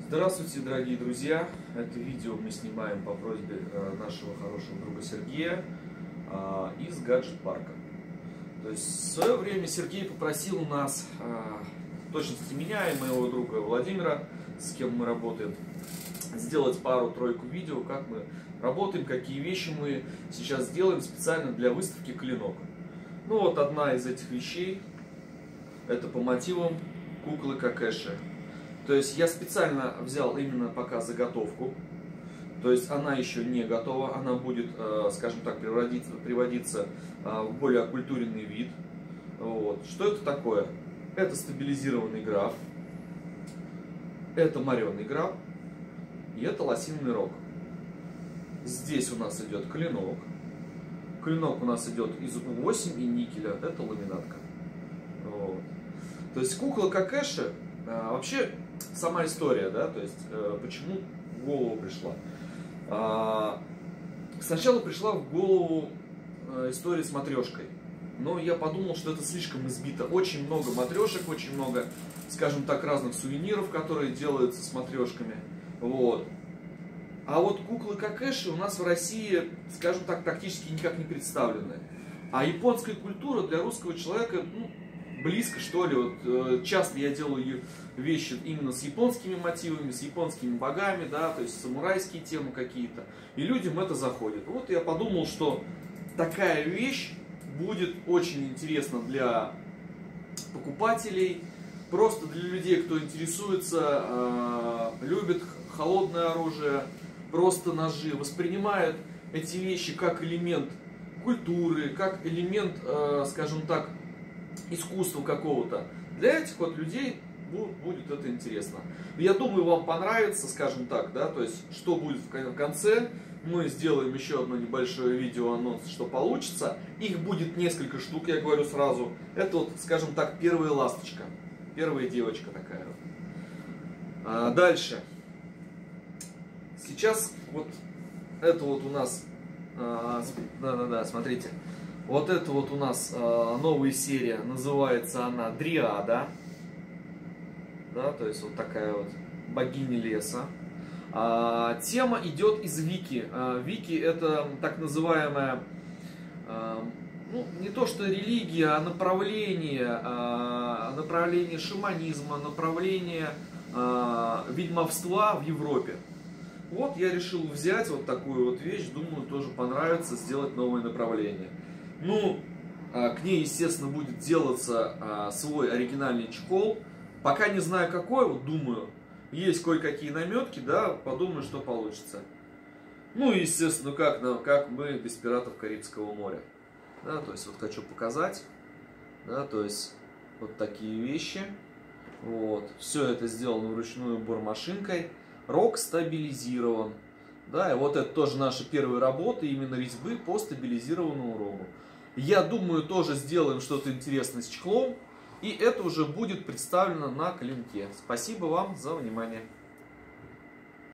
Здравствуйте, дорогие друзья! Это видео мы снимаем по просьбе нашего хорошего друга Сергея из гаджет-парка. То есть в свое время Сергей попросил нас, в точности меня и моего друга Владимира, с кем мы работаем, сделать пару-тройку видео, как мы работаем, какие вещи мы сейчас делаем специально для выставки «Клинок». Ну вот одна из этих вещей, это по мотивам куклы Какеши. То есть я специально взял именно пока заготовку, то есть она еще не готова, она будет, скажем так, приводиться в более окультуренный вид. Вот. Что это такое? Это стабилизированный граф, это мореный граф и это лосиный рог. Здесь у нас идет клинок. Клинок у нас идет из У8 и никеля, это ламинатка. Вот. То есть кукла Какеши, вообще сама история, да, то есть почему в голову пришла. Сначала пришла в голову история с матрешкой, но я подумал, что это слишком избито. Очень много матрешек, очень много, скажем так, разных сувениров, которые делаются с матрешками. Вот. А вот куклы Какеши у нас в России, скажем так, практически никак не представлены. А японская культура для русского человека, близко, что ли. Вот, часто я делаю вещи именно с японскими мотивами, с японскими богами, да, то есть самурайские темы какие-то. И людям это заходит. Вот я подумал, что такая вещь будет очень интересна для покупателей, просто для людей, кто интересуется, любит холодное оружие, просто ножи, воспринимают эти вещи как элемент культуры, как элемент, скажем так, искусства какого-то. Для этих вот людей будет это интересно. Я думаю, вам понравится, скажем так, да, то есть, что будет в конце. Мы сделаем еще одно небольшое видео-анонс, что получится. Их будет несколько штук, я говорю сразу. Это вот, скажем так, первая ласточка. Первая девочка такая вот. Дальше. Сейчас вот это вот у нас, да, смотрите. Вот это вот у нас новая серия, называется она Дриада. Да, то есть вот такая вот богиня леса. Тема идет из Вики. Вики это так называемая, не то что религия, а направление шаманизма, направление ведьмовства в Европе. Вот я решил взять вот такую вот вещь, думаю, тоже понравится, сделать новое направление. К ней, естественно, будет делаться свой оригинальный чехол. Пока не знаю какой, вот думаю, есть кое-какие наметки, да, подумаю, что получится. Естественно, как мы без пиратов Карибского моря. Да, то есть вот хочу показать, да, то есть вот такие вещи. Вот, все это сделано вручную бормашинкой. Рог стабилизирован. Да, и вот это тоже наша первая работа, именно резьбы по стабилизированному рогу. Я думаю, тоже сделаем что-то интересное с чехлом. И это уже будет представлено на клинке. Спасибо вам за внимание.